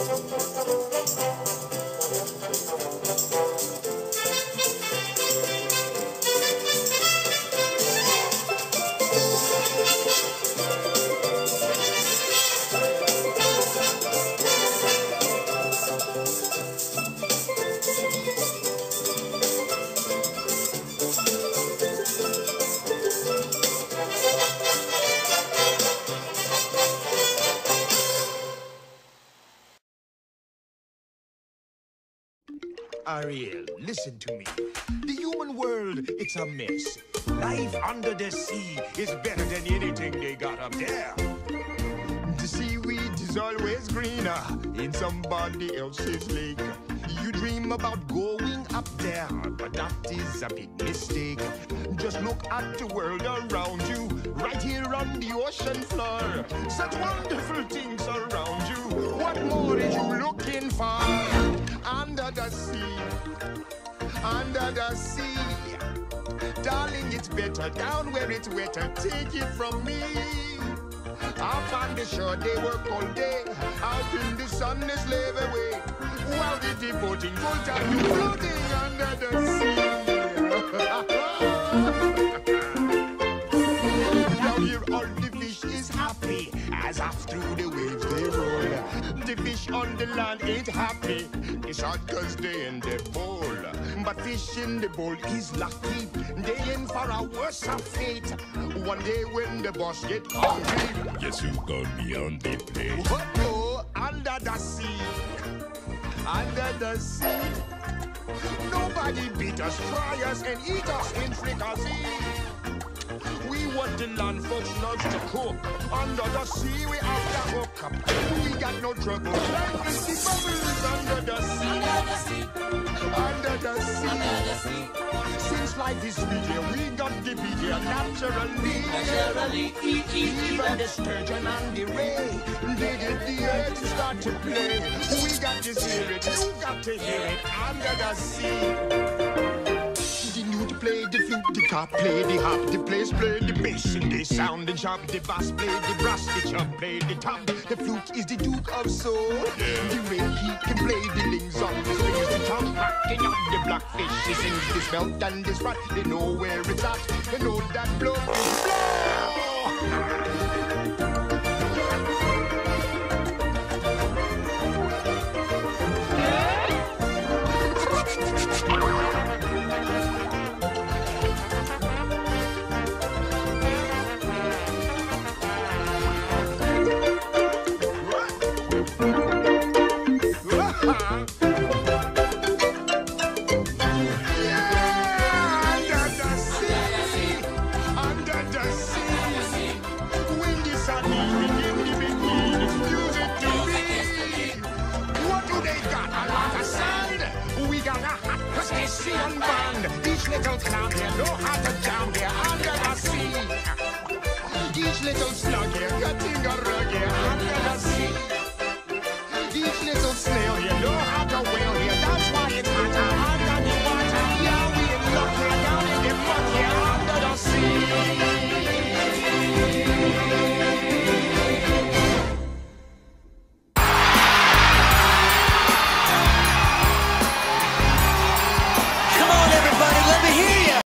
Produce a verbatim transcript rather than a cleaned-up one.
Ariel, listen to me. The human world, it's a mess. Life under the sea is better than anything they got up there. The seaweed is always greener in somebody else's lake. You dream about going up there, but that is a big mistake. Just look at the world around you, right here on the ocean floor. Such wonderful things around you. What more are you looking for? Under the sea, under the sea. Darling, it's better down where it's wetter. Take it from me. Up on the shore, they work all day. Out in the sun, they slave away. While they're devoting full time to floating under the sea. Down here, all the fish is happy as off through the waves they roll. The fish on the land ain't happy. It's hard cause they in the bowl. But fish in the bowl is lucky. They in for a worse fate. One day when the boss get hungry, yes, you got me on the plate. Oh, oh, under the sea, under the sea. Nobody beat us, fry us, and eat us in fricassee. We want the land folks loves to cook. Under the sea, we have to hook up. We got no trouble. Like the sea bubbles under the sea. Under the sea. Under the sea. Since life is sweet here, we got the beat here naturally. Naturally. Even the sturgeon and the ray, they get the earth to start to play. We got to hear it, you got to hear it. Under the sea. Play the flute, the cop play the hop, the place play the bass, and they sound and sharp, the bass play the brass, the chub play the top. The flute is the Duke of Soul. Yeah. The way he can play the lings on the strings, the top cracking up the blackfish. He sings this belt and this rat, they know where it's at, they know that blow is blow. Each little clown here know how to jam here under the sea. Each little slug here cutting a rug here under the sea. Each little snail here know how to